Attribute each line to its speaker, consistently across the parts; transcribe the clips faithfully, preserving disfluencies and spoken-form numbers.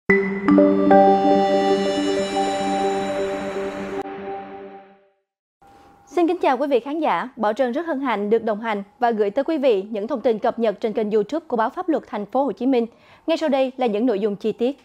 Speaker 1: Xin kính chào quý vị khán giả, Bảo Trân rất hân hạnh được đồng hành và gửi tới quý vị những thông tin cập nhật trên kênh YouTube của báo Pháp luật Thành phố Hồ Chí Minh. Ngay sau đây là những nội dung chi tiết.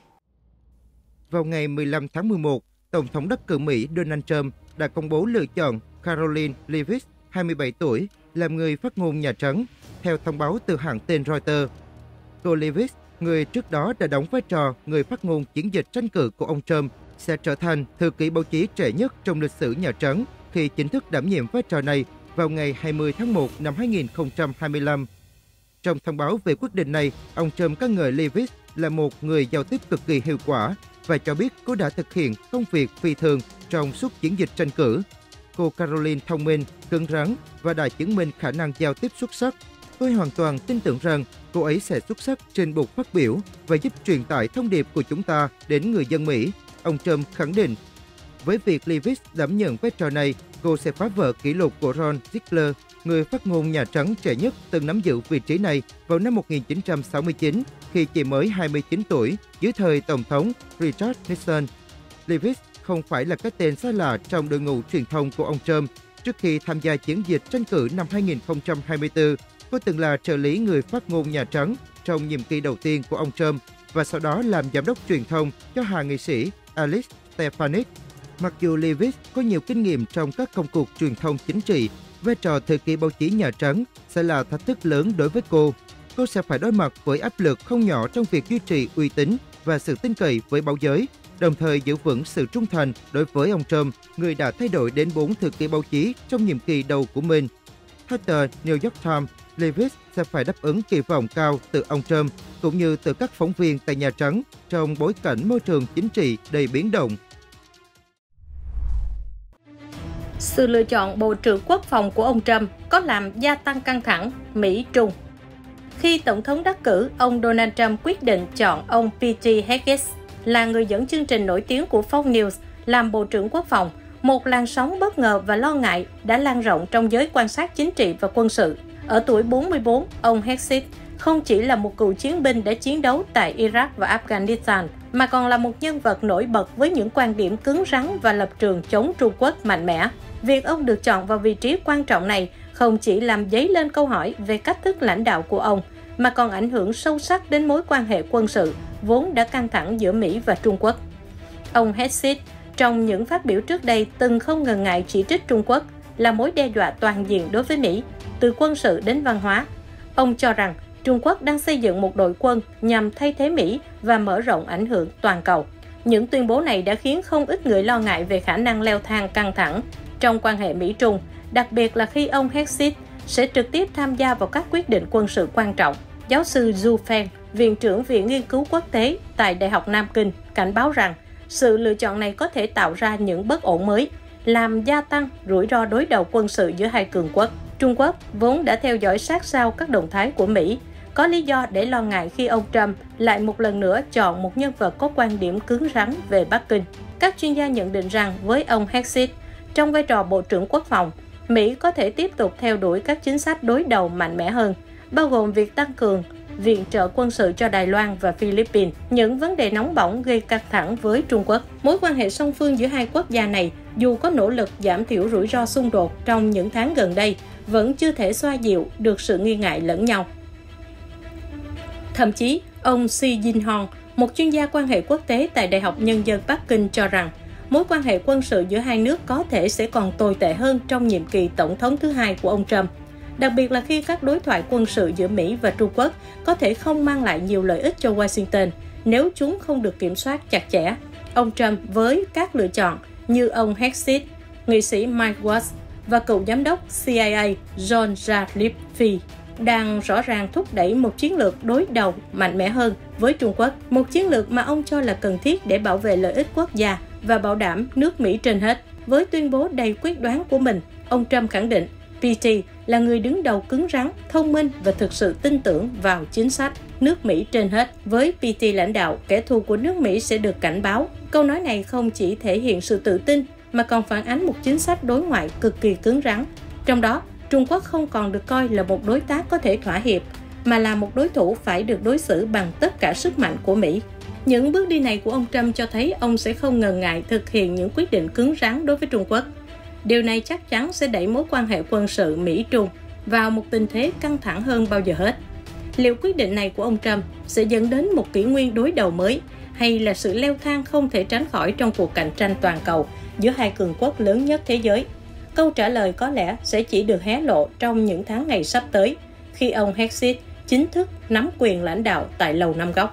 Speaker 2: Vào ngày mười lăm tháng mười một, Tổng thống đắc cử Mỹ Donald Trump đã công bố lựa chọn Karoline Leavitt, hai mươi bảy tuổi, làm người phát ngôn Nhà Trắng, theo thông báo từ hãng tin Reuters. Cô Leavitt, người trước đó đã đóng vai trò người phát ngôn chiến dịch tranh cử của ông Trump, sẽ trở thành thư ký báo chí trẻ nhất trong lịch sử Nhà Trắng khi chính thức đảm nhiệm vai trò này vào ngày hai mươi tháng một năm hai nghìn không trăm hai mươi lăm. Trong thông báo về quyết định này, ông Trump ca ngợi Leavitt là một người giao tiếp cực kỳ hiệu quả và cho biết cô đã thực hiện công việc phi thường trong suốt chiến dịch tranh cử. Cô Caroline thông minh, cứng rắn và đã chứng minh khả năng giao tiếp xuất sắc. Tôi hoàn toàn tin tưởng rằng cô ấy sẽ xuất sắc trên bục phát biểu và giúp truyền tải thông điệp của chúng ta đến người dân Mỹ, ông Trump khẳng định. Với việc Leavitt đảm nhận vai trò này, cô sẽ phá vỡ kỷ lục của Ron Ziegler, người phát ngôn Nhà Trắng trẻ nhất từng nắm giữ vị trí này vào năm một nghìn chín trăm sáu mươi chín, khi chỉ mới hai mươi chín tuổi, dưới thời Tổng thống Richard Nixon. Leavitt không phải là cái tên xa lạ trong đội ngũ truyền thông của ông Trump. Trước khi tham gia chiến dịch tranh cử năm hai nghìn không trăm hai mươi tư, cô từng là trợ lý người phát ngôn Nhà Trắng trong nhiệm kỳ đầu tiên của ông Trump và sau đó làm giám đốc truyền thông cho hạ nghị sĩ Alice Stefanik. Mặc dù Leavitt có nhiều kinh nghiệm trong các công cuộc truyền thông chính trị, vai trò thư ký báo chí Nhà Trắng sẽ là thách thức lớn đối với cô. Cô sẽ phải đối mặt với áp lực không nhỏ trong việc duy trì uy tín và sự tin cậy với báo giới, đồng thời giữ vững sự trung thành đối với ông Trump, người đã thay đổi đến bốn thư ký báo chí trong nhiệm kỳ đầu của mình. Theo tờ New York Times, Leavitt sẽ phải đáp ứng kỳ vọng cao từ ông Trump cũng như từ các phóng viên tại Nhà Trắng trong bối cảnh môi trường chính trị đầy biến động.
Speaker 3: Sự lựa chọn Bộ trưởng Quốc phòng của ông Trump có làm gia tăng căng thẳng Mỹ-Trung. Khi Tổng thống đắc cử, ông Donald Trump quyết định chọn ông Pete Hegseth là người dẫn chương trình nổi tiếng của Fox News làm Bộ trưởng Quốc phòng. Một làn sóng bất ngờ và lo ngại đã lan rộng trong giới quan sát chính trị và quân sự. Ở tuổi bốn mươi tư, ông Hegseth không chỉ là một cựu chiến binh đã chiến đấu tại Iraq và Afghanistan, mà còn là một nhân vật nổi bật với những quan điểm cứng rắn và lập trường chống Trung Quốc mạnh mẽ. Việc ông được chọn vào vị trí quan trọng này không chỉ làm dấy lên câu hỏi về cách thức lãnh đạo của ông, mà còn ảnh hưởng sâu sắc đến mối quan hệ quân sự vốn đã căng thẳng giữa Mỹ và Trung Quốc. Ông Hegseth trong những phát biểu trước đây từng không ngần ngại chỉ trích Trung Quốc là mối đe dọa toàn diện đối với Mỹ, từ quân sự đến văn hóa. Ông cho rằng Trung Quốc đang xây dựng một đội quân nhằm thay thế Mỹ và mở rộng ảnh hưởng toàn cầu. Những tuyên bố này đã khiến không ít người lo ngại về khả năng leo thang căng thẳng trong quan hệ Mỹ-Trung, đặc biệt là khi ông Hegseth sẽ trực tiếp tham gia vào các quyết định quân sự quan trọng. Giáo sư Du Feng, Viện trưởng Viện Nghiên cứu Quốc tế tại Đại học Nam Kinh, cảnh báo rằng sự lựa chọn này có thể tạo ra những bất ổn mới, làm gia tăng rủi ro đối đầu quân sự giữa hai cường quốc. Trung Quốc vốn đã theo dõi sát sao các động thái của Mỹ, có lý do để lo ngại khi ông Trump lại một lần nữa chọn một nhân vật có quan điểm cứng rắn về Bắc Kinh. Các chuyên gia nhận định rằng với ông Hegseth trong vai trò Bộ trưởng Quốc phòng, Mỹ có thể tiếp tục theo đuổi các chính sách đối đầu mạnh mẽ hơn, bao gồm việc tăng cường viện trợ quân sự cho Đài Loan và Philippines, những vấn đề nóng bỏng gây căng thẳng với Trung Quốc. Mối quan hệ song phương giữa hai quốc gia này, dù có nỗ lực giảm thiểu rủi ro xung đột trong những tháng gần đây, vẫn chưa thể xoa dịu được sự nghi ngại lẫn nhau. Thậm chí, ông Xi Jinping, một chuyên gia quan hệ quốc tế tại Đại học Nhân dân Bắc Kinh cho rằng mối quan hệ quân sự giữa hai nước có thể sẽ còn tồi tệ hơn trong nhiệm kỳ tổng thống thứ hai của ông Trump, đặc biệt là khi các đối thoại quân sự giữa Mỹ và Trung Quốc có thể không mang lại nhiều lợi ích cho Washington nếu chúng không được kiểm soát chặt chẽ. Ông Trump với các lựa chọn như ông Hegseth, nghị sĩ Mike Waltz và cựu giám đốc C I A John Ratcliffe đang rõ ràng thúc đẩy một chiến lược đối đầu mạnh mẽ hơn với Trung Quốc, một chiến lược mà ông cho là cần thiết để bảo vệ lợi ích quốc gia và bảo đảm nước Mỹ trên hết. Với tuyên bố đầy quyết đoán của mình, ông Trump khẳng định Pete là người đứng đầu cứng rắn, thông minh và thực sự tin tưởng vào chính sách nước Mỹ trên hết. Với Pete lãnh đạo, kẻ thù của nước Mỹ sẽ được cảnh báo. Câu nói này không chỉ thể hiện sự tự tin mà còn phản ánh một chính sách đối ngoại cực kỳ cứng rắn. Trong đó, Trung Quốc không còn được coi là một đối tác có thể thỏa hiệp, mà là một đối thủ phải được đối xử bằng tất cả sức mạnh của Mỹ. Những bước đi này của ông Trump cho thấy ông sẽ không ngần ngại thực hiện những quyết định cứng rắn đối với Trung Quốc. Điều này chắc chắn sẽ đẩy mối quan hệ quân sự Mỹ-Trung vào một tình thế căng thẳng hơn bao giờ hết. Liệu quyết định này của ông Trump sẽ dẫn đến một kỷ nguyên đối đầu mới, hay là sự leo thang không thể tránh khỏi trong cuộc cạnh tranh toàn cầu giữa hai cường quốc lớn nhất thế giới? Câu trả lời có lẽ sẽ chỉ được hé lộ trong những tháng ngày sắp tới, khi ông Hegseth chính thức nắm quyền lãnh đạo tại Lầu Năm Góc.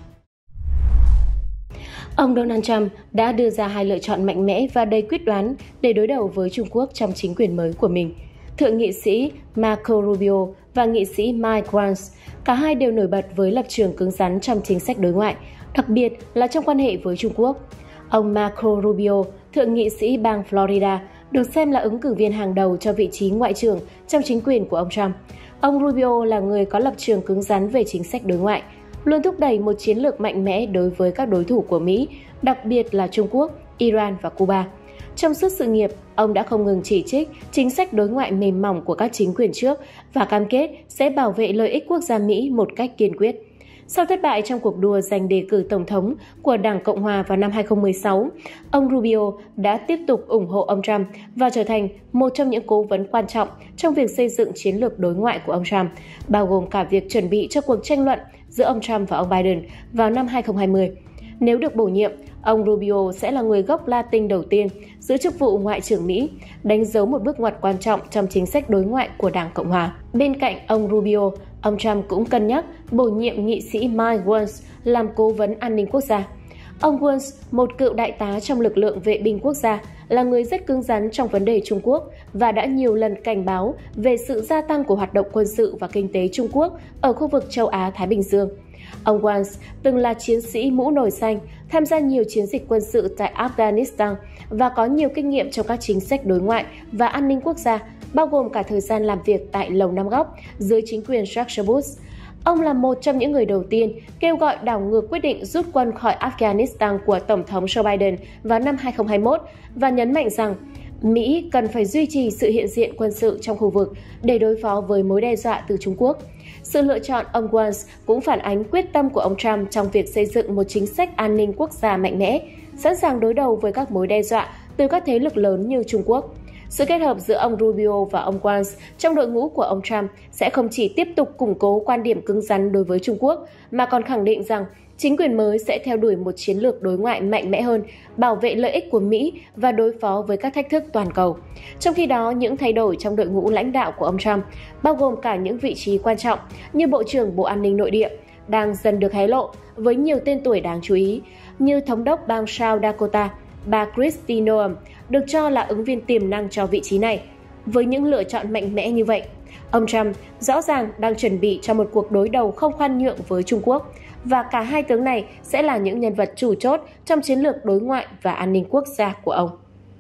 Speaker 4: Ông Donald Trump đã đưa ra hai lựa chọn mạnh mẽ và đầy quyết đoán để đối đầu với Trung Quốc trong chính quyền mới của mình. Thượng nghị sĩ Marco Rubio và nghị sĩ Mike Pence, cả hai đều nổi bật với lập trường cứng rắn trong chính sách đối ngoại, đặc biệt là trong quan hệ với Trung Quốc. Ông Marco Rubio, thượng nghị sĩ bang Florida, được xem là ứng cử viên hàng đầu cho vị trí ngoại trưởng trong chính quyền của ông Trump. Ông Rubio là người có lập trường cứng rắn về chính sách đối ngoại, luôn thúc đẩy một chiến lược mạnh mẽ đối với các đối thủ của Mỹ, đặc biệt là Trung Quốc, Iran và Cuba. Trong suốt sự nghiệp, ông đã không ngừng chỉ trích chính sách đối ngoại mềm mỏng của các chính quyền trước và cam kết sẽ bảo vệ lợi ích quốc gia Mỹ một cách kiên quyết. Sau thất bại trong cuộc đua giành đề cử Tổng thống của Đảng Cộng hòa vào năm hai không một sáu, ông Rubio đã tiếp tục ủng hộ ông Trump và trở thành một trong những cố vấn quan trọng trong việc xây dựng chiến lược đối ngoại của ông Trump, bao gồm cả việc chuẩn bị cho cuộc tranh luận giữa ông Trump và ông Biden vào năm hai không hai không. Nếu được bổ nhiệm, ông Rubio sẽ là người gốc Latin đầu tiên giữ chức vụ Ngoại trưởng Mỹ, đánh dấu một bước ngoặt quan trọng trong chính sách đối ngoại của Đảng Cộng hòa. Bên cạnh ông Rubio, ông Trump cũng cân nhắc bổ nhiệm nghị sĩ Mike Pence làm cố vấn an ninh quốc gia. Ông Pence, một cựu đại tá trong lực lượng vệ binh quốc gia, là người rất cứng rắn trong vấn đề Trung Quốc và đã nhiều lần cảnh báo về sự gia tăng của hoạt động quân sự và kinh tế Trung Quốc ở khu vực châu Á-Thái Bình Dương. Ông Pence từng là chiến sĩ mũ nồi xanh, tham gia nhiều chiến dịch quân sự tại Afghanistan và có nhiều kinh nghiệm trong các chính sách đối ngoại và an ninh quốc gia, bao gồm cả thời gian làm việc tại Lầu Năm Góc dưới chính quyền George Bush. Ông là một trong những người đầu tiên kêu gọi đảo ngược quyết định rút quân khỏi Afghanistan của Tổng thống Joe Biden vào năm hai không hai mốt và nhấn mạnh rằng Mỹ cần phải duy trì sự hiện diện quân sự trong khu vực để đối phó với mối đe dọa từ Trung Quốc. Sự lựa chọn ông Pence cũng phản ánh quyết tâm của ông Trump trong việc xây dựng một chính sách an ninh quốc gia mạnh mẽ, sẵn sàng đối đầu với các mối đe dọa từ các thế lực lớn như Trung Quốc. Sự kết hợp giữa ông Rubio và ông Pence trong đội ngũ của ông Trump sẽ không chỉ tiếp tục củng cố quan điểm cứng rắn đối với Trung Quốc, mà còn khẳng định rằng chính quyền mới sẽ theo đuổi một chiến lược đối ngoại mạnh mẽ hơn, bảo vệ lợi ích của Mỹ và đối phó với các thách thức toàn cầu. Trong khi đó, những thay đổi trong đội ngũ lãnh đạo của ông Trump, bao gồm cả những vị trí quan trọng như Bộ trưởng Bộ An ninh Nội địa, đang dần được hé lộ với nhiều tên tuổi đáng chú ý, như Thống đốc bang South Dakota, bà Kristi Noem, được cho là ứng viên tiềm năng cho vị trí này. Với những lựa chọn mạnh mẽ như vậy, ông Trump rõ ràng đang chuẩn bị cho một cuộc đối đầu không khoan nhượng với Trung Quốc, và cả hai tướng này sẽ là những nhân vật chủ chốt trong chiến lược đối ngoại và an ninh quốc gia của ông.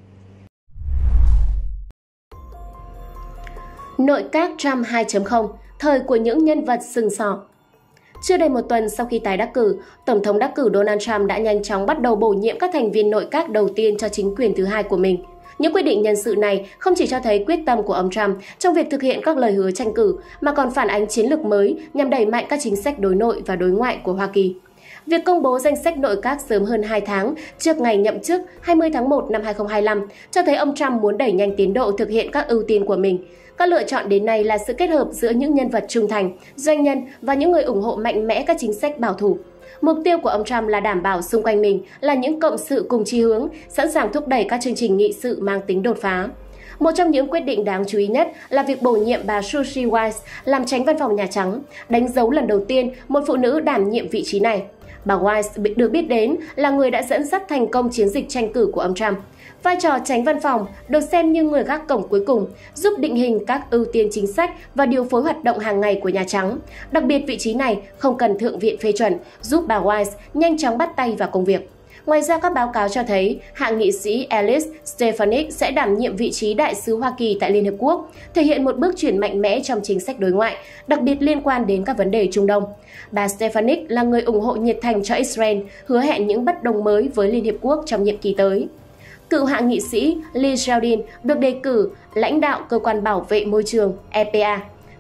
Speaker 4: Nội các Trump hai chấm không, thời của những nhân vật sừng sỏ. Chưa đầy một tuần sau khi tái đắc cử, Tổng thống đắc cử Donald Trump đã nhanh chóng bắt đầu bổ nhiệm các thành viên nội các đầu tiên cho chính quyền thứ hai của mình. Những quyết định nhân sự này không chỉ cho thấy quyết tâm của ông Trump trong việc thực hiện các lời hứa tranh cử, mà còn phản ánh chiến lược mới nhằm đẩy mạnh các chính sách đối nội và đối ngoại của Hoa Kỳ. Việc công bố danh sách nội các sớm hơn hai tháng trước ngày nhậm chức hai mươi tháng một năm hai không hai lăm cho thấy ông Trump muốn đẩy nhanh tiến độ thực hiện các ưu tiên của mình. Các lựa chọn đến nay là sự kết hợp giữa những nhân vật trung thành, doanh nhân và những người ủng hộ mạnh mẽ các chính sách bảo thủ. Mục tiêu của ông Trump là đảm bảo xung quanh mình là những cộng sự cùng chí hướng, sẵn sàng thúc đẩy các chương trình nghị sự mang tính đột phá. Một trong những quyết định đáng chú ý nhất là việc bổ nhiệm bà Susie Rice làm Chánh Văn phòng Nhà Trắng, đánh dấu lần đầu tiên một phụ nữ đảm nhiệm vị trí này. Bà Rice được biết đến là người đã dẫn dắt thành công chiến dịch tranh cử của ông Trump. Vai trò Chánh Văn phòng được xem như người gác cổng cuối cùng, giúp định hình các ưu tiên chính sách và điều phối hoạt động hàng ngày của Nhà Trắng. Đặc biệt, vị trí này không cần Thượng viện phê chuẩn, giúp bà Rice nhanh chóng bắt tay vào công việc. Ngoài ra, các báo cáo cho thấy hạ nghị sĩ Elise Stefanik sẽ đảm nhiệm vị trí đại sứ Hoa Kỳ tại Liên Hợp Quốc, thể hiện một bước chuyển mạnh mẽ trong chính sách đối ngoại, đặc biệt liên quan đến các vấn đề Trung Đông. Bà Stefanik là người ủng hộ nhiệt thành cho Israel, hứa hẹn những bất đồng mới với Liên Hiệp Quốc trong nhiệm kỳ tới. Cựu hạ nghị sĩ Lee Zeldin được đề cử lãnh đạo Cơ quan Bảo vệ Môi trường E P A.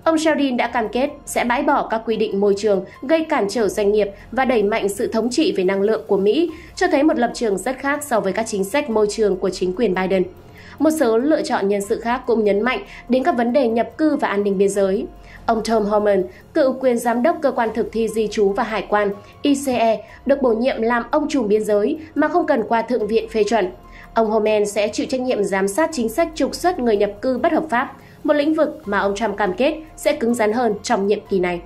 Speaker 4: Ông Sheldon đã cam kết sẽ bãi bỏ các quy định môi trường gây cản trở doanh nghiệp và đẩy mạnh sự thống trị về năng lượng của Mỹ, cho thấy một lập trường rất khác so với các chính sách môi trường của chính quyền Biden. Một số lựa chọn nhân sự khác cũng nhấn mạnh đến các vấn đề nhập cư và an ninh biên giới. Ông Tom Homan, cựu quyền giám đốc cơ quan thực thi di trú và hải quan I C E, được bổ nhiệm làm ông trùm biên giới mà không cần qua Thượng viện phê chuẩn. Ông Homan sẽ chịu trách nhiệm giám sát chính sách trục xuất người nhập cư bất hợp pháp, một lĩnh vực mà ông Trump cam kết sẽ cứng rắn hơn trong nhiệm kỳ này.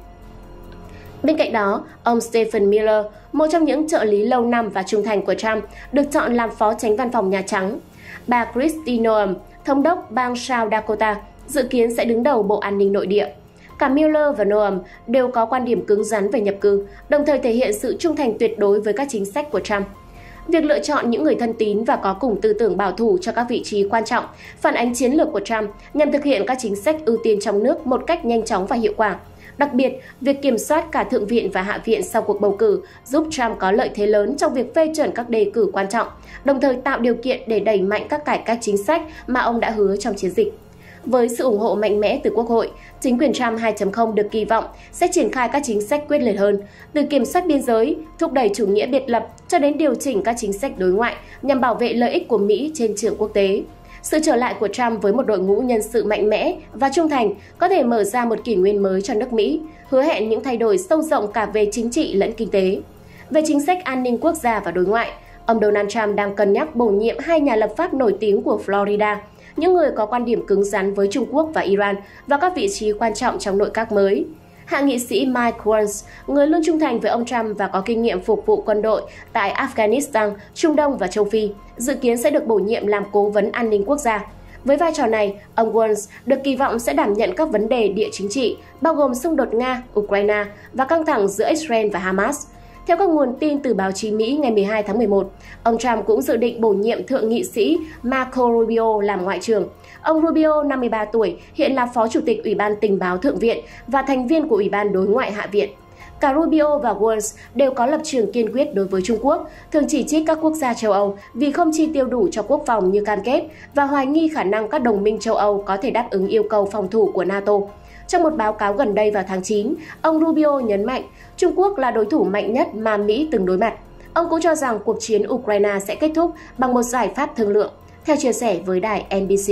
Speaker 4: Bên cạnh đó, ông Stephen Miller, một trong những trợ lý lâu năm và trung thành của Trump, được chọn làm phó chánh văn phòng Nhà Trắng. Bà Kristi Noem, thống đốc bang South Dakota, dự kiến sẽ đứng đầu Bộ An ninh Nội địa. Cả Miller và Noem đều có quan điểm cứng rắn về nhập cư, đồng thời thể hiện sự trung thành tuyệt đối với các chính sách của Trump. Việc lựa chọn những người thân tín và có cùng tư tưởng bảo thủ cho các vị trí quan trọng phản ánh chiến lược của Trump nhằm thực hiện các chính sách ưu tiên trong nước một cách nhanh chóng và hiệu quả. Đặc biệt, việc kiểm soát cả Thượng viện và Hạ viện sau cuộc bầu cử giúp Trump có lợi thế lớn trong việc phê chuẩn các đề cử quan trọng, đồng thời tạo điều kiện để đẩy mạnh các cải cách chính sách mà ông đã hứa trong chiến dịch. Với sự ủng hộ mạnh mẽ từ Quốc hội, chính quyền Trump hai chấm không được kỳ vọng sẽ triển khai các chính sách quyết liệt hơn, từ kiểm soát biên giới, thúc đẩy chủ nghĩa biệt lập cho đến điều chỉnh các chính sách đối ngoại nhằm bảo vệ lợi ích của Mỹ trên trường quốc tế. Sự trở lại của Trump với một đội ngũ nhân sự mạnh mẽ và trung thành có thể mở ra một kỷ nguyên mới cho nước Mỹ, hứa hẹn những thay đổi sâu rộng cả về chính trị lẫn kinh tế. Về chính sách an ninh quốc gia và đối ngoại, ông Donald Trump đang cân nhắc bổ nhiệm hai nhà lập pháp nổi tiếng của Florida, những người có quan điểm cứng rắn với Trung Quốc và Iran vào các vị trí quan trọng trong nội các mới. Hạ nghị sĩ Mike Waltz, người luôn trung thành với ông Trump và có kinh nghiệm phục vụ quân đội tại Afghanistan, Trung Đông và châu Phi, dự kiến sẽ được bổ nhiệm làm cố vấn an ninh quốc gia. Với vai trò này, ông Waltz được kỳ vọng sẽ đảm nhận các vấn đề địa chính trị, bao gồm xung đột Nga, Ukraine và căng thẳng giữa Israel và Hamas. Theo các nguồn tin từ báo chí Mỹ ngày mười hai tháng mười một, ông Trump cũng dự định bổ nhiệm Thượng nghị sĩ Marco Rubio làm Ngoại trưởng. Ông Rubio, năm mươi ba tuổi, hiện là Phó Chủ tịch Ủy ban Tình báo Thượng viện và thành viên của Ủy ban Đối ngoại Hạ viện. Cả Rubio và Waltz đều có lập trường kiên quyết đối với Trung Quốc, thường chỉ trích các quốc gia châu Âu vì không chi tiêu đủ cho quốc phòng như cam kết và hoài nghi khả năng các đồng minh châu Âu có thể đáp ứng yêu cầu phòng thủ của NATO. Trong một báo cáo gần đây vào tháng chín, ông Rubio nhấn mạnh Trung Quốc là đối thủ mạnh nhất mà Mỹ từng đối mặt. Ông cũng cho rằng cuộc chiến Ukraine sẽ kết thúc bằng một giải pháp thương lượng, theo chia sẻ với đài N B C.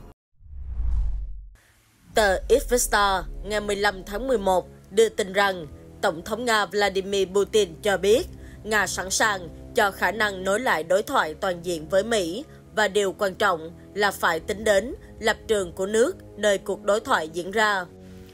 Speaker 5: Tờ Izvestia ngày mười lăm tháng mười một đưa tin rằng Tổng thống Nga Vladimir Putin cho biết Nga sẵn sàng cho khả năng nối lại đối thoại toàn diện với Mỹ và điều quan trọng là phải tính đến lập trường của nước nơi cuộc đối thoại diễn ra.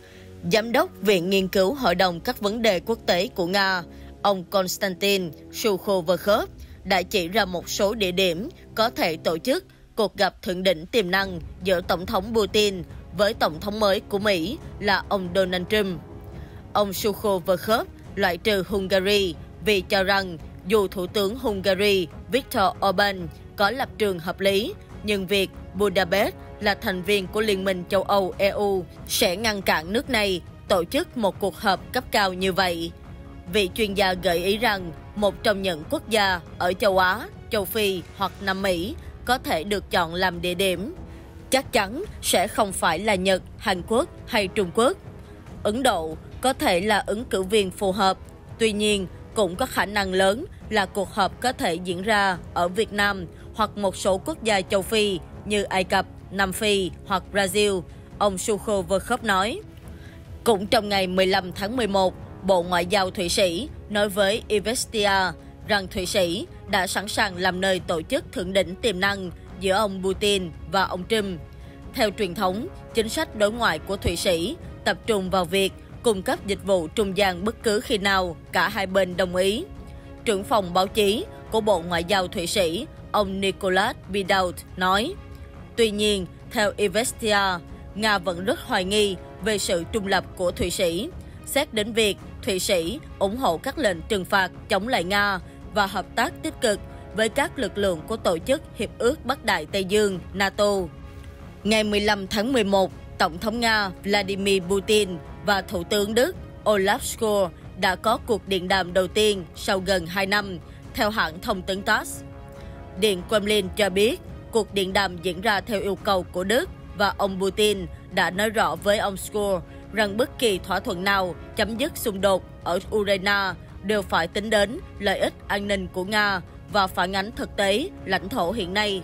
Speaker 5: Giám đốc Viện Nghiên cứu Hội đồng các vấn đề quốc tế của Nga, ông Konstantin Sukhoverkov, đã chỉ ra một số địa điểm có thể tổ chức cuộc gặp thượng đỉnh tiềm năng giữa Tổng thống Putin với Tổng thống mới của Mỹ là ông Donald Trump. Ông Sukhoverkov loại trừ Hungary vì cho rằng dù Thủ tướng Hungary Viktor Orbán có lập trường hợp lý, nhưng việc Budapest là thành viên của Liên minh châu Âu E U sẽ ngăn cản nước này tổ chức một cuộc họp cấp cao như vậy. Vị chuyên gia gợi ý rằng một trong những quốc gia ở châu Á, châu Phi hoặc Nam Mỹ có thể được chọn làm địa điểm. Chắc chắn sẽ không phải là Nhật, Hàn Quốc hay Trung Quốc. Ấn Độ có thể là ứng cử viên phù hợp, tuy nhiên cũng có khả năng lớn là cuộc họp có thể diễn ra ở Việt Nam hoặc một số quốc gia châu Phi như Ai Cập, Nam Phi hoặc Brazil, ông Sukhoverkov nói. Cũng trong ngày mười lăm tháng mười một, Bộ Ngoại giao Thụy Sĩ nói với Izvestia rằng Thụy Sĩ đã sẵn sàng làm nơi tổ chức thượng đỉnh tiềm năng giữa ông Putin và ông Trump. Theo truyền thống, chính sách đối ngoại của Thụy Sĩ tập trung vào việc cung cấp dịch vụ trung gian bất cứ khi nào cả hai bên đồng ý. Trưởng phòng báo chí của Bộ Ngoại giao Thụy Sĩ, ông Nicholas Bidault nói. Tuy nhiên, theo Izvestia, Nga vẫn rất hoài nghi về sự trung lập của Thụy Sĩ, xét đến việc Thụy Sĩ ủng hộ các lệnh trừng phạt chống lại Nga và hợp tác tích cực với các lực lượng của Tổ chức Hiệp ước Bắc Đại Tây Dương NATO. Ngày mười lăm tháng mười một, Tổng thống Nga Vladimir Putin và Thủ tướng Đức Olaf Scholz đã có cuộc điện đàm đầu tiên sau gần hai năm, theo hãng thông tấn tát ét. Điện Kremlin cho biết cuộc điện đàm diễn ra theo yêu cầu của Đức và ông Putin đã nói rõ với ông Shoigu rằng bất kỳ thỏa thuận nào chấm dứt xung đột ở Ukraine đều phải tính đến lợi ích an ninh của Nga và phản ánh thực tế lãnh thổ hiện nay.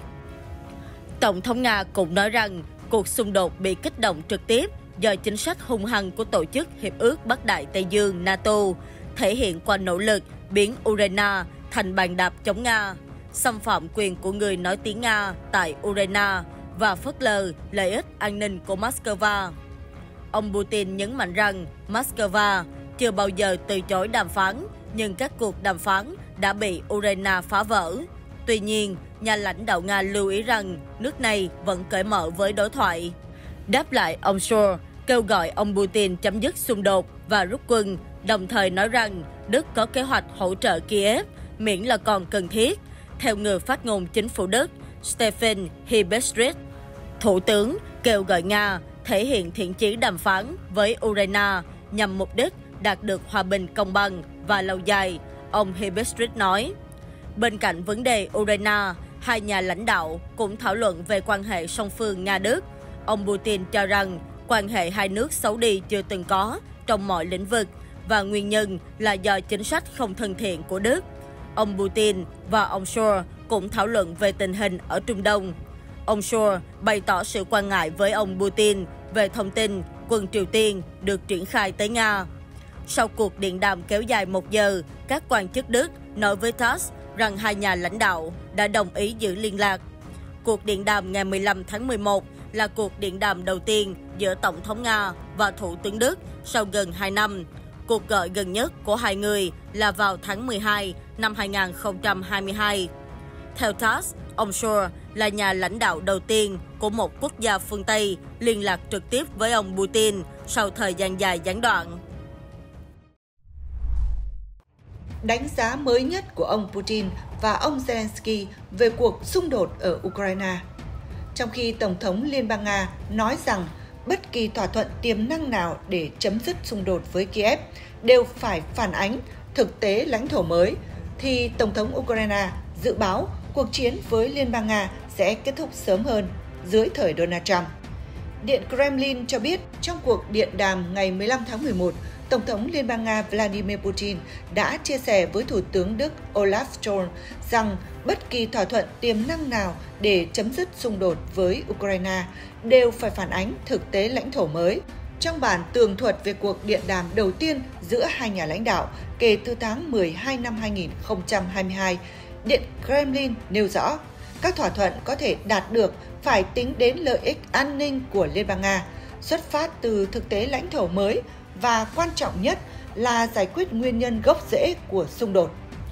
Speaker 5: Tổng thống Nga cũng nói rằng cuộc xung đột bị kích động trực tiếp do chính sách hung hăng của Tổ chức Hiệp ước Bắc Đại Tây Dương NATO, thể hiện qua nỗ lực biến Ukraine thành bàn đạp chống Nga, xâm phạm quyền của người nói tiếng Nga tại Ukraine và phớt lờ lợi ích an ninh của Moscow. Ông Putin nhấn mạnh rằng Moscow chưa bao giờ từ chối đàm phán, nhưng các cuộc đàm phán đã bị Ukraine phá vỡ. Tuy nhiên, nhà lãnh đạo Nga lưu ý rằng nước này vẫn cởi mở với đối thoại. Đáp lại, ông Shoigu kêu gọi ông Putin chấm dứt xung đột và rút quân, đồng thời nói rằng Đức có kế hoạch hỗ trợ Kiev miễn là còn cần thiết. Theo người phát ngôn chính phủ Đức Stefan Hibestrit, Thủ tướng kêu gọi Nga thể hiện thiện chí đàm phán với Ukraine nhằm mục đích đạt được hòa bình công bằng và lâu dài, ông Hibestrit nói. Bên cạnh vấn đề Ukraine, hai nhà lãnh đạo cũng thảo luận về quan hệ song phương Nga-Đức. Ông Putin cho rằng quan hệ hai nước xấu đi chưa từng có trong mọi lĩnh vực và nguyên nhân là do chính sách không thân thiện của Đức. Ông Putin và ông Shoigu cũng thảo luận về tình hình ở Trung Đông. Ông Shoigu bày tỏ sự quan ngại với ông Putin về thông tin quân Triều Tiên được triển khai tới Nga. Sau cuộc điện đàm kéo dài một giờ, các quan chức Đức nói với tát rằng hai nhà lãnh đạo đã đồng ý giữ liên lạc. Cuộc điện đàm ngày mười lăm tháng mười một là cuộc điện đàm đầu tiên giữa Tổng thống Nga và Thủ tướng Đức sau gần hai năm. Cuộc gọi gần nhất của hai người là vào tháng mười hai năm hai nghìn không trăm hai mươi hai. Theo tát, ông Shoigu là nhà lãnh đạo đầu tiên của một quốc gia phương Tây liên lạc trực tiếp với ông Putin sau thời gian dài gián đoạn.
Speaker 6: Đánh giá mới nhất của ông Putin và ông Zelensky về cuộc xung đột ở Ukraine. Trong khi Tổng thống Liên bang Nga nói rằng bất kỳ thỏa thuận tiềm năng nào để chấm dứt xung đột với Kiev đều phải phản ánh thực tế lãnh thổ mới, thì Tổng thống Ukraine dự báo cuộc chiến với Liên bang Nga sẽ kết thúc sớm hơn dưới thời Donald Trump. Điện Kremlin cho biết trong cuộc điện đàm ngày mười lăm tháng mười một, Tổng thống Liên bang Nga Vladimir Putin đã chia sẻ với Thủ tướng Đức Olaf Scholz rằng bất kỳ thỏa thuận tiềm năng nào để chấm dứt xung đột với Ukraine đều phải phản ánh thực tế lãnh thổ mới. Trong bản tường thuật về cuộc điện đàm đầu tiên giữa hai nhà lãnh đạo kể từ tháng mười hai năm hai nghìn không trăm hai mươi hai, Điện Kremlin nêu rõ các thỏa thuận có thể đạt được phải tính đến lợi ích an ninh của Liên bang Nga, xuất phát từ thực tế lãnh thổ mới và quan trọng nhất là giải quyết nguyên nhân gốc rễ của xung đột.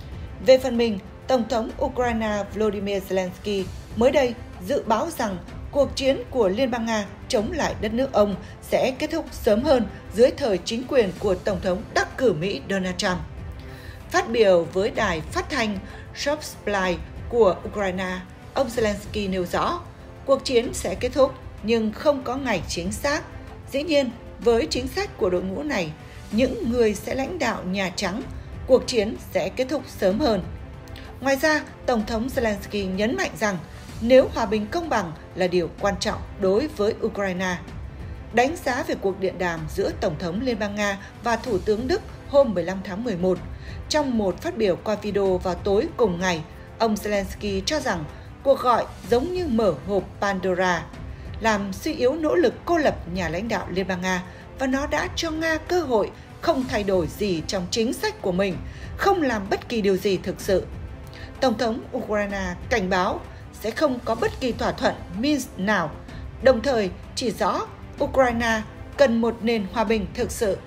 Speaker 6: Về phần mình, Tổng thống Ukraine Volodymyr Zelensky mới đây dự báo rằng cuộc chiến của Liên bang Nga chống lại đất nước ông sẽ kết thúc sớm hơn dưới thời chính quyền của Tổng thống đắc cử Mỹ Donald Trump. Phát biểu với đài phát thanh Softsply của Ukraine, ông Zelensky nêu rõ cuộc chiến sẽ kết thúc nhưng không có ngày chính xác. Dĩ nhiên, với chính sách của đội ngũ này, những người sẽ lãnh đạo Nhà Trắng, cuộc chiến sẽ kết thúc sớm hơn. Ngoài ra, Tổng thống Zelensky nhấn mạnh rằng nếu hòa bình công bằng là điều quan trọng đối với Ukraine. Đánh giá về cuộc điện đàm giữa Tổng thống Liên bang Nga và Thủ tướng Đức hôm mười lăm tháng mười một, trong một phát biểu qua video vào tối cùng ngày, ông Zelensky cho rằng cuộc gọi giống như mở hộp Pandora, làm suy yếu nỗ lực cô lập nhà lãnh đạo Liên bang Nga và nó đã cho Nga cơ hội không thay đổi gì trong chính sách của mình, không làm bất kỳ điều gì thực sự. Tổng thống Ukraine cảnh báo sẽ không có bất kỳ thỏa thuận Minsk nào, đồng thời chỉ rõ Ukraine cần một nền hòa bình thực sự.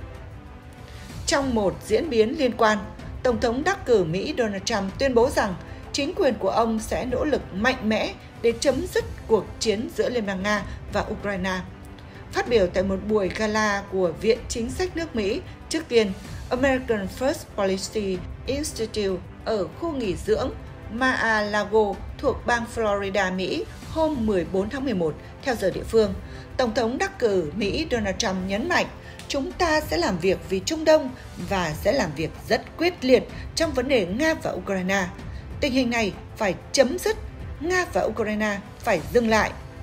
Speaker 6: Trong một diễn biến liên quan, Tổng thống đắc cử Mỹ Donald Trump tuyên bố rằng chính quyền của ông sẽ nỗ lực mạnh mẽ để chấm dứt cuộc chiến giữa Liên bang Nga và Ukraine. Phát biểu tại một buổi gala của Viện Chính sách nước Mỹ, trước tiên American First Policy Institute ở khu nghỉ dưỡng Mar-a-Lago thuộc bang Florida, Mỹ hôm mười bốn tháng mười một theo giờ địa phương, Tổng thống đắc cử Mỹ Donald Trump nhấn mạnh chúng ta sẽ làm việc vì Trung Đông và sẽ làm việc rất quyết liệt trong vấn đề Nga và Ukraine. Tình hình này phải chấm dứt, Nga và Ukraine phải dừng lại,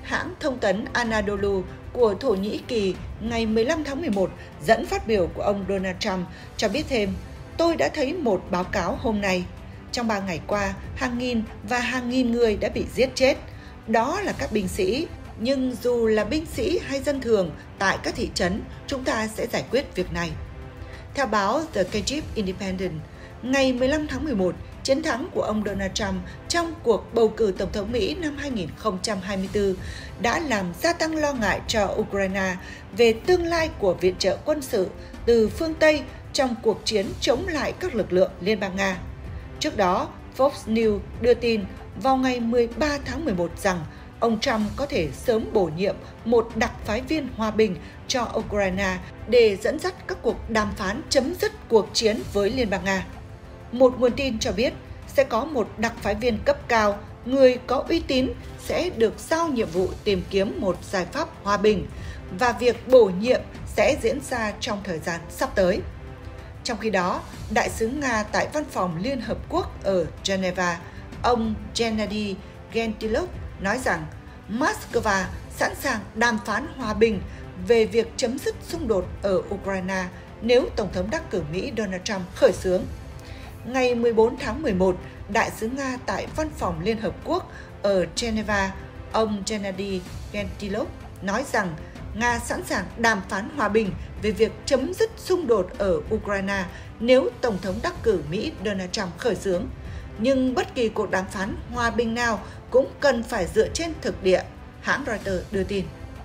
Speaker 6: hãng thông tấn Anadolu của Thổ Nhĩ Kỳ ngày mười lăm tháng mười một dẫn phát biểu của ông Donald Trump cho biết thêm, tôi đã thấy một báo cáo hôm nay. Trong ba ngày qua, hàng nghìn và hàng nghìn người đã bị giết chết. Đó là các binh sĩ, nhưng dù là binh sĩ hay dân thường tại các thị trấn, chúng ta sẽ giải quyết việc này. Theo báo The Kyiv Independent, ngày mười lăm tháng mười một, chiến thắng của ông Donald Trump trong cuộc bầu cử Tổng thống Mỹ năm hai nghìn không trăm hai mươi tư đã làm gia tăng lo ngại cho Ukraine về tương lai của viện trợ quân sự từ phương Tây trong cuộc chiến chống lại các lực lượng Liên bang Nga. Trước đó, Fox News đưa tin vào ngày mười ba tháng mười một rằng ông Trump có thể sớm bổ nhiệm một đặc phái viên hòa bình cho Ukraine để dẫn dắt các cuộc đàm phán chấm dứt cuộc chiến với Liên bang Nga. Một nguồn tin cho biết sẽ có một đặc phái viên cấp cao, người có uy tín sẽ được giao nhiệm vụ tìm kiếm một giải pháp hòa bình và việc bổ nhiệm sẽ diễn ra trong thời gian sắp tới. Trong khi đó, Đại sứ Nga tại Văn phòng Liên Hợp Quốc ở Geneva, ông Gennady Gentilov nói rằng Moscow sẵn sàng đàm phán hòa bình về việc chấm dứt xung đột ở Ukraine nếu Tổng thống đắc cử Mỹ Donald Trump khởi xướng. Ngày mười bốn tháng mười một, Đại sứ Nga tại Văn phòng Liên Hợp Quốc ở Geneva, ông Gennady Gentilov nói rằng Nga sẵn sàng đàm phán hòa bình về việc chấm dứt xung đột ở Ukraine nếu Tổng thống đắc cử Mỹ Donald Trump khởi xướng. Nhưng bất kỳ cuộc đàm phán hòa bình nào cũng cần phải dựa trên thực địa, hãng Reuters đưa tin.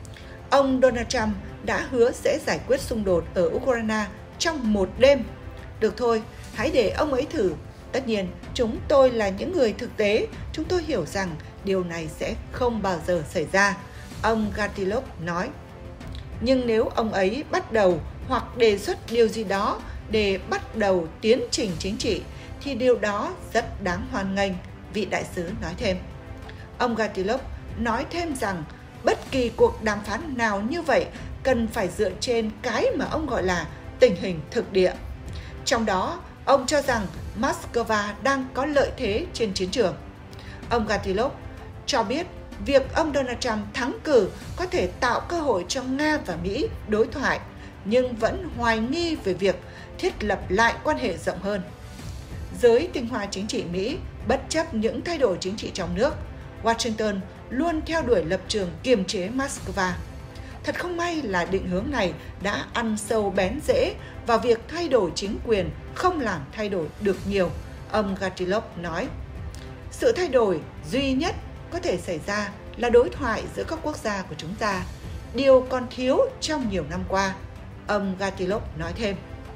Speaker 6: Ông Donald Trump đã hứa sẽ giải quyết xung đột ở Ukraine trong một đêm. Được thôi, hãy để ông ấy thử. Tất nhiên, chúng tôi là những người thực tế, chúng tôi hiểu rằng điều này sẽ không bao giờ xảy ra, ông Gatilov nói. Nhưng nếu ông ấy bắt đầu hoặc đề xuất điều gì đó để bắt đầu tiến trình chính trị, thì điều đó rất đáng hoan nghênh, vị đại sứ nói thêm. Ông Gatilov nói thêm rằng bất kỳ cuộc đàm phán nào như vậy cần phải dựa trên cái mà ông gọi là tình hình thực địa. Trong đó, ông cho rằng Moscow đang có lợi thế trên chiến trường. Ông Gatilov cho biết việc ông Donald Trump thắng cử có thể tạo cơ hội cho Nga và Mỹ đối thoại, nhưng vẫn hoài nghi về việc thiết lập lại quan hệ rộng hơn. Giới tinh hoa chính trị Mỹ, bất chấp những thay đổi chính trị trong nước, Washington luôn theo đuổi lập trường kiềm chế Moscow. Thật không may là định hướng này đã ăn sâu bén rễ vào việc thay đổi chính quyền không làm thay đổi được nhiều, ông Gatilov nói. Sự thay đổi duy nhất có thể xảy ra là đối thoại giữa các quốc gia của chúng ta, điều còn thiếu trong nhiều năm qua, ông Gatilov nói thêm.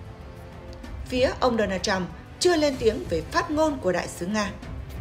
Speaker 6: Phía ông Donald Trump chưa lên tiếng về phát ngôn của đại sứ Nga.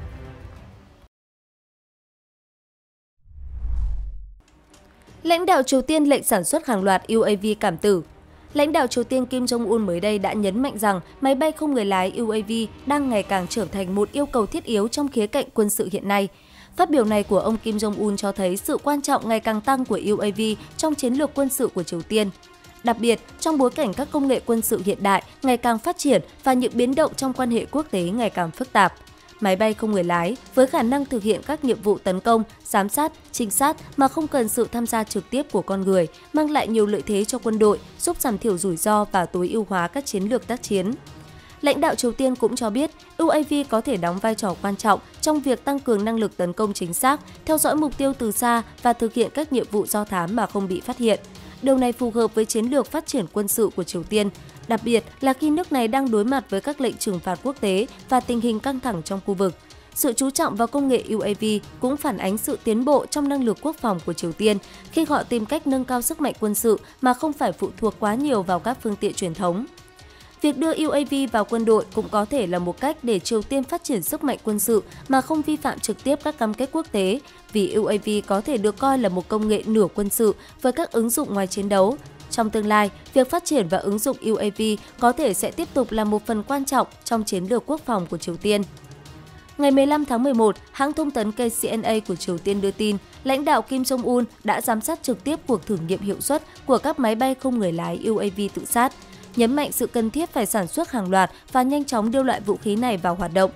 Speaker 7: Lãnh đạo Triều Tiên lệnh sản xuất hàng loạt u a vê cảm tử. Lãnh đạo Triều Tiên Kim Jong-un mới đây đã nhấn mạnh rằng máy bay không người lái u a vê đang ngày càng trở thành một yêu cầu thiết yếu trong khía cạnh quân sự hiện nay. Phát biểu này của ông Kim Jong-un cho thấy sự quan trọng ngày càng tăng của u a vê trong chiến lược quân sự của Triều Tiên. Đặc biệt, trong bối cảnh các công nghệ quân sự hiện đại ngày càng phát triển và những biến động trong quan hệ quốc tế ngày càng phức tạp. Máy bay không người lái với khả năng thực hiện các nhiệm vụ tấn công, giám sát, trinh sát mà không cần sự tham gia trực tiếp của con người, mang lại nhiều lợi thế cho quân đội, giúp giảm thiểu rủi ro và tối ưu hóa các chiến lược tác chiến. Lãnh đạo Triều Tiên cũng cho biết u a vê có thể đóng vai trò quan trọng trong việc tăng cường năng lực tấn công chính xác, theo dõi mục tiêu từ xa và thực hiện các nhiệm vụ do thám mà không bị phát hiện. Điều này phù hợp với chiến lược phát triển quân sự của Triều Tiên, đặc biệt là khi nước này đang đối mặt với các lệnh trừng phạt quốc tế và tình hình căng thẳng trong khu vực. Sự chú trọng vào công nghệ u a vê cũng phản ánh sự tiến bộ trong năng lực quốc phòng của Triều Tiên khi họ tìm cách nâng cao sức mạnh quân sự mà không phải phụ thuộc quá nhiều vào các phương tiện truyền thống. Việc đưa u a vê vào quân đội cũng có thể là một cách để Triều Tiên phát triển sức mạnh quân sự mà không vi phạm trực tiếp các cam kết quốc tế, vì u a vê có thể được coi là một công nghệ nửa quân sự với các ứng dụng ngoài chiến đấu. Trong tương lai, việc phát triển và ứng dụng u a vê có thể sẽ tiếp tục là một phần quan trọng trong chiến lược quốc phòng của Triều Tiên. Ngày mười lăm tháng mười một, hãng thông tấn K C N A của Triều Tiên đưa tin, lãnh đạo Kim Jong-un đã giám sát trực tiếp cuộc thử nghiệm hiệu suất của các máy bay không người lái u a vê tự sát, nhấn mạnh sự cần thiết phải sản xuất hàng loạt và nhanh chóng đưa loại vũ khí này vào hoạt động.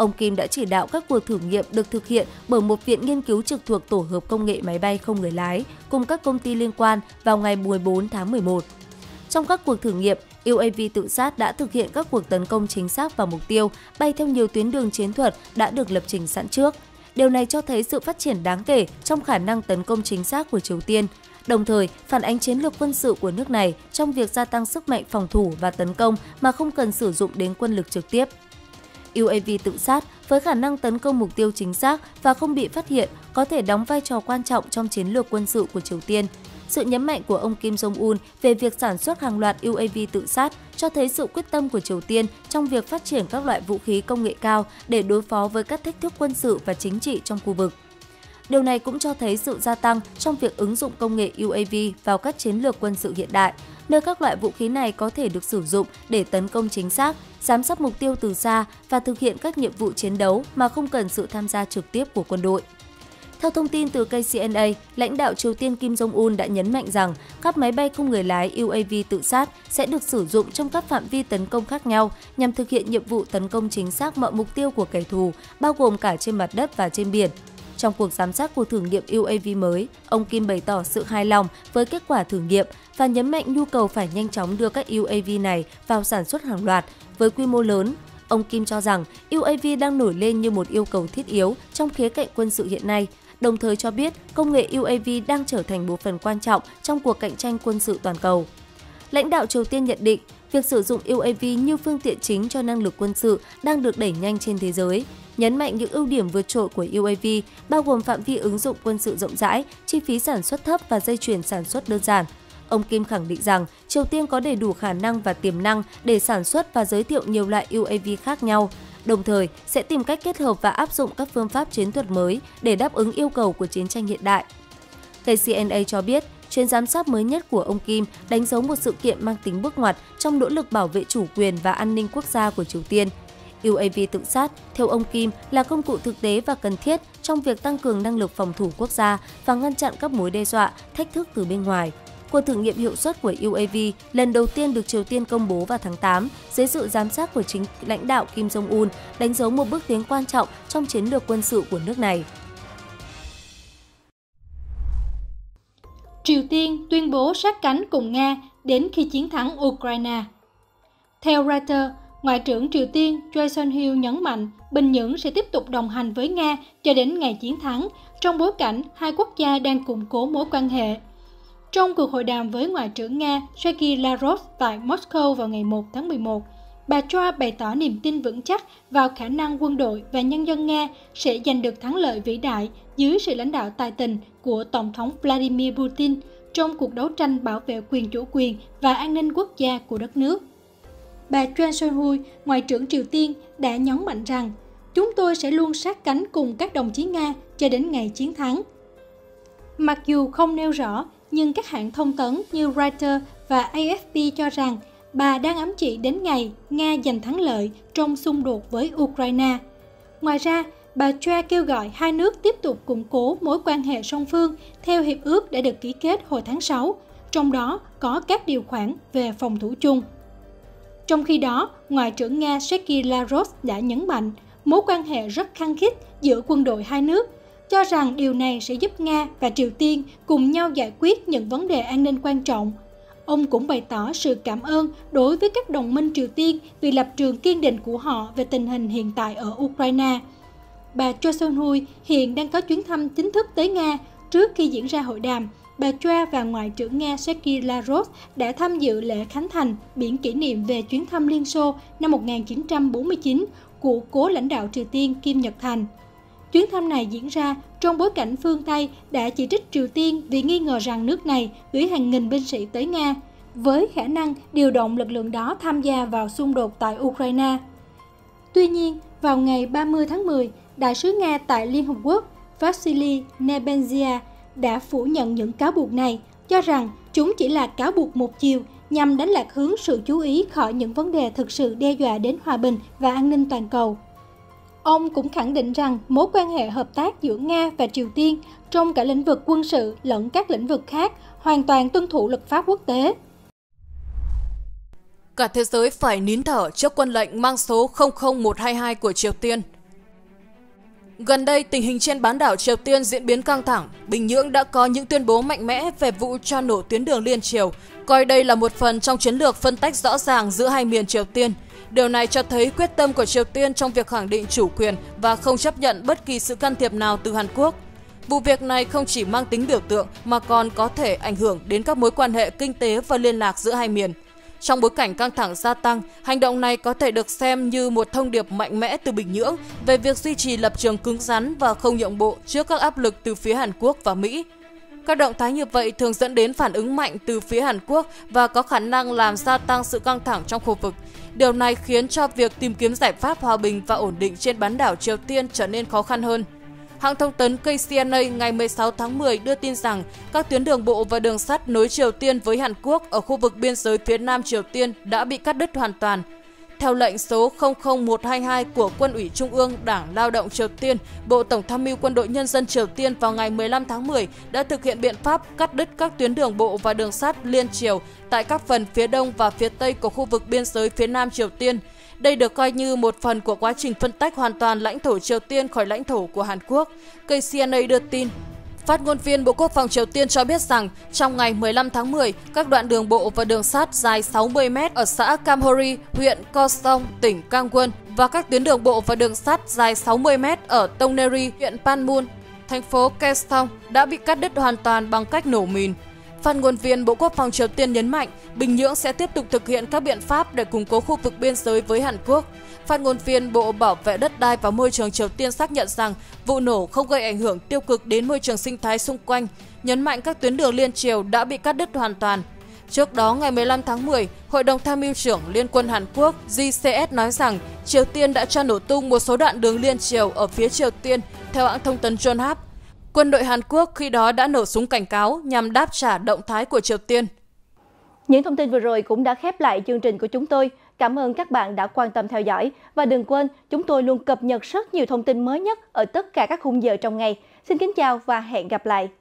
Speaker 7: Ông Kim đã chỉ đạo các cuộc thử nghiệm được thực hiện bởi một viện nghiên cứu trực thuộc Tổ hợp Công nghệ Máy bay không người lái cùng các công ty liên quan vào ngày mười bốn tháng mười một. Trong các cuộc thử nghiệm, u a vê tự sát đã thực hiện các cuộc tấn công chính xác vào mục tiêu, bay theo nhiều tuyến đường chiến thuật đã được lập trình sẵn trước. Điều này cho thấy sự phát triển đáng kể trong khả năng tấn công chính xác của Triều Tiên, đồng thời phản ánh chiến lược quân sự của nước này trong việc gia tăng sức mạnh phòng thủ và tấn công mà không cần sử dụng đến quân lực trực tiếp. u a vê tự sát với khả năng tấn công mục tiêu chính xác và không bị phát hiện có thể đóng vai trò quan trọng trong chiến lược quân sự của Triều Tiên. Sự nhấn mạnh của ông Kim Jong-un về việc sản xuất hàng loạt u a vê tự sát cho thấy sự quyết tâm của Triều Tiên trong việc phát triển các loại vũ khí công nghệ cao để đối phó với các thách thức quân sự và chính trị trong khu vực. Điều này cũng cho thấy sự gia tăng trong việc ứng dụng công nghệ u a vê vào các chiến lược quân sự hiện đại, nơi các loại vũ khí này có thể được sử dụng để tấn công chính xác, giám sát mục tiêu từ xa và thực hiện các nhiệm vụ chiến đấu mà không cần sự tham gia trực tiếp của quân đội. Theo thông tin từ K C N A, lãnh đạo Triều Tiên Kim Jong-un đã nhấn mạnh rằng các máy bay không người lái u a vê tự sát sẽ được sử dụng trong các phạm vi tấn công khác nhau nhằm thực hiện nhiệm vụ tấn công chính xác mọi mục tiêu của kẻ thù, bao gồm cả trên mặt đất và trên biển. Trong cuộc giám sát của thử nghiệm u a vê mới, ông Kim bày tỏ sự hài lòng với kết quả thử nghiệm và nhấn mạnh nhu cầu phải nhanh chóng đưa các u a vê này vào sản xuất hàng loạt với quy mô lớn. Ông Kim cho rằng u a vê đang nổi lên như một yêu cầu thiết yếu trong khía cạnh quân sự hiện nay, đồng thời cho biết công nghệ u a vê đang trở thành một phần quan trọng trong cuộc cạnh tranh quân sự toàn cầu. Lãnh đạo Triều Tiên nhận định, việc sử dụng u a vê như phương tiện chính cho năng lực quân sự đang được đẩy nhanh trên thế giới, nhấn mạnh những ưu điểm vượt trội của u a vê, bao gồm phạm vi ứng dụng quân sự rộng rãi, chi phí sản xuất thấp và dây chuyền sản xuất đơn giản. Ông Kim khẳng định rằng Triều Tiên có đầy đủ khả năng và tiềm năng để sản xuất và giới thiệu nhiều loại u a vê khác nhau, đồng thời sẽ tìm cách kết hợp và áp dụng các phương pháp chiến thuật mới để đáp ứng yêu cầu của chiến tranh hiện đại. K C N A cho biết, chuyến giám sát mới nhất của ông Kim đánh dấu một sự kiện mang tính bước ngoặt trong nỗ lực bảo vệ chủ quyền và an ninh quốc gia của Triều Tiên. u a vê tự sát, theo ông Kim, là công cụ thực tế và cần thiết trong việc tăng cường năng lực phòng thủ quốc gia và ngăn chặn các mối đe dọa, thách thức từ bên ngoài. Cuộc thử nghiệm hiệu suất của u a vê lần đầu tiên được Triều Tiên công bố vào tháng tám dưới sự giám sát của chính lãnh đạo Kim Jong-un, đánh dấu một bước tiến quan trọng trong chiến lược quân sự của nước này.
Speaker 8: Triều Tiên tuyên bố sát cánh cùng Nga đến khi chiến thắng Ukraine. Theo Reuters, Ngoại trưởng Triều Tiên Choi Son-hu nhấn mạnh Bình Nhưỡng sẽ tiếp tục đồng hành với Nga cho đến ngày chiến thắng, trong bối cảnh hai quốc gia đang củng cố mối quan hệ. Trong cuộc hội đàm với Ngoại trưởng Nga Sergei Lavrov tại Moscow vào ngày một tháng mười một, bà Choi bày tỏ niềm tin vững chắc vào khả năng quân đội và nhân dân Nga sẽ giành được thắng lợi vĩ đại dưới sự lãnh đạo tài tình của Tổng thống Vladimir Putin trong cuộc đấu tranh bảo vệ quyền chủ quyền và an ninh quốc gia của đất nước. Bà Choi Son-hu, Ngoại trưởng Triều Tiên, đã nhấn mạnh rằng chúng tôi sẽ luôn sát cánh cùng các đồng chí Nga cho đến ngày chiến thắng. Mặc dù không nêu rõ, nhưng các hãng thông tấn như Reuters và A F P cho rằng bà đang ám chỉ đến ngày Nga giành thắng lợi trong xung đột với Ukraine. Ngoài ra, bà Choi kêu gọi hai nước tiếp tục củng cố mối quan hệ song phương theo hiệp ước đã được ký kết hồi tháng sáu, trong đó có các điều khoản về phòng thủ chung. Trong khi đó, Ngoại trưởng Nga Sergei Lavrov đã nhấn mạnh mối quan hệ rất khăng khít giữa quân đội hai nước, cho rằng điều này sẽ giúp Nga và Triều Tiên cùng nhau giải quyết những vấn đề an ninh quan trọng. Ông cũng bày tỏ sự cảm ơn đối với các đồng minh Triều Tiên vì lập trường kiên định của họ về tình hình hiện tại ở Ukraine. Bà Choi Son-hu hiện đang có chuyến thăm chính thức tới Nga. Trước khi diễn ra hội đàm, bà Choi và Ngoại trưởng Nga Sergei Lavrov đã tham dự lễ khánh thành biển kỷ niệm về chuyến thăm Liên Xô năm một nghìn chín trăm bốn mươi chín của cố lãnh đạo Triều Tiên Kim Nhật Thành. Chuyến thăm này diễn ra trong bối cảnh phương Tây đã chỉ trích Triều Tiên vì nghi ngờ rằng nước này gửi hàng nghìn binh sĩ tới Nga, với khả năng điều động lực lượng đó tham gia vào xung đột tại Ukraine. Tuy nhiên, vào ngày ba mươi tháng mười, Đại sứ Nga tại Liên Hợp Quốc Vasily Nebenzia đã phủ nhận những cáo buộc này, cho rằng chúng chỉ là cáo buộc một chiều nhằm đánh lạc hướng sự chú ý khỏi những vấn đề thực sự đe dọa đến hòa bình và an ninh toàn cầu. Ông cũng khẳng định rằng mối quan hệ hợp tác giữa Nga và Triều Tiên trong cả lĩnh vực quân sự lẫn các lĩnh vực khác hoàn toàn tuân thủ luật pháp quốc tế.
Speaker 9: Cả thế giới phải nín thở trước quân lệnh mang số không không một hai hai của Triều Tiên. Gần đây, tình hình trên bán đảo Triều Tiên diễn biến căng thẳng. Bình Nhưỡng đã có những tuyên bố mạnh mẽ về vụ cho nổ tuyến đường liên triều, coi đây là một phần trong chiến lược phân tách rõ ràng giữa hai miền Triều Tiên. Điều này cho thấy quyết tâm của Triều Tiên trong việc khẳng định chủ quyền và không chấp nhận bất kỳ sự can thiệp nào từ Hàn Quốc. Vụ việc này không chỉ mang tính biểu tượng mà còn có thể ảnh hưởng đến các mối quan hệ kinh tế và liên lạc giữa hai miền. Trong bối cảnh căng thẳng gia tăng, hành động này có thể được xem như một thông điệp mạnh mẽ từ Bình Nhưỡng về việc duy trì lập trường cứng rắn và không nhượng bộ trước các áp lực từ phía Hàn Quốc và Mỹ. Các động thái như vậy thường dẫn đến phản ứng mạnh từ phía Hàn Quốc và có khả năng làm gia tăng sự căng thẳng trong khu vực. Điều này khiến cho việc tìm kiếm giải pháp hòa bình và ổn định trên bán đảo Triều Tiên trở nên khó khăn hơn. Hãng thông tấn K C N A ngày mười sáu tháng mười đưa tin rằng các tuyến đường bộ và đường sắt nối Triều Tiên với Hàn Quốc ở khu vực biên giới phía Nam Triều Tiên đã bị cắt đứt hoàn toàn. Theo lệnh số không không một hai hai của Quân ủy Trung ương Đảng Lao động Triều Tiên, Bộ Tổng tham mưu Quân đội Nhân dân Triều Tiên vào ngày mười lăm tháng mười đã thực hiện biện pháp cắt đứt các tuyến đường bộ và đường sắt liên triều tại các phần phía đông và phía tây của khu vực biên giới phía Nam Triều Tiên. Đây được coi như một phần của quá trình phân tách hoàn toàn lãnh thổ Triều Tiên khỏi lãnh thổ của Hàn Quốc. K C N A đưa tin. Phát ngôn viên Bộ Quốc phòng Triều Tiên cho biết rằng trong ngày mười lăm tháng mười, các đoạn đường bộ và đường sắt dài sáu mươi mét ở xã Kamhori, huyện Kosong, tỉnh Gangwon và các tuyến đường bộ và đường sắt dài sáu mươi mét ở Tongneri, huyện Panmun, thành phố Kaesong đã bị cắt đứt hoàn toàn bằng cách nổ mìn. Phát ngôn viên Bộ Quốc phòng Triều Tiên nhấn mạnh Bình Nhưỡng sẽ tiếp tục thực hiện các biện pháp để củng cố khu vực biên giới với Hàn Quốc. Phát ngôn viên Bộ Bảo vệ Đất đai và Môi trường Triều Tiên xác nhận rằng vụ nổ không gây ảnh hưởng tiêu cực đến môi trường sinh thái xung quanh, nhấn mạnh các tuyến đường liên triều đã bị cắt đứt hoàn toàn. Trước đó, ngày mười lăm tháng mười, Hội đồng Tham mưu trưởng Liên quân Hàn Quốc G C S nói rằng Triều Tiên đã cho nổ tung một số đoạn đường liên triều ở phía Triều Tiên, theo hãng thông tấn Yonhap. Quân đội Hàn Quốc khi đó đã nổ súng cảnh cáo nhằm đáp trả động thái của Triều Tiên.
Speaker 1: Những thông tin vừa rồi cũng đã khép lại chương trình của chúng tôi. Cảm ơn các bạn đã quan tâm theo dõi. Và đừng quên, chúng tôi luôn cập nhật rất nhiều thông tin mới nhất ở tất cả các khung giờ trong ngày. Xin kính chào và hẹn gặp lại!